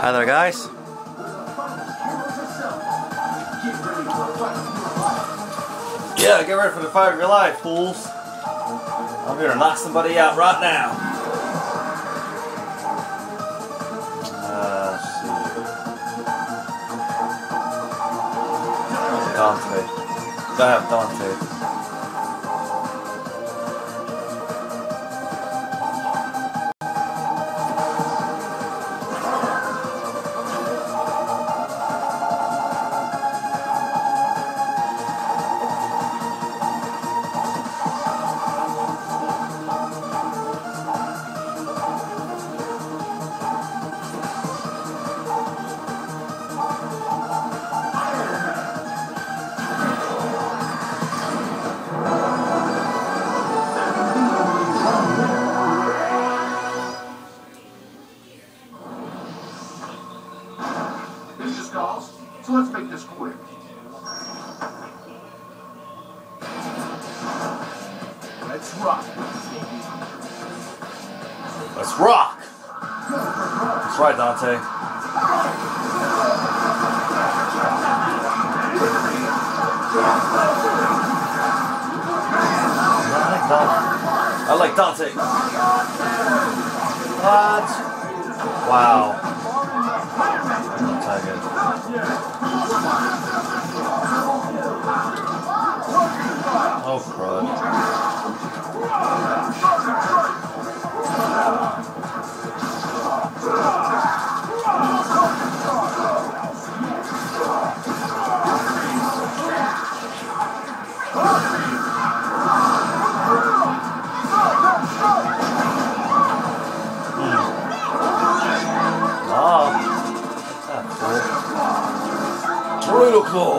Hi there, guys. Yeah, get ready for the fight of your life, fools. I'm here to knock somebody out right now. Let's see. Dante. Gotta have Dante. So let's make this quick. Let's rock. Let's rock! That's right, Dante. I like Dante. What? Wow. Oh, crud. Tornado Claw!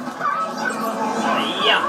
Yeah!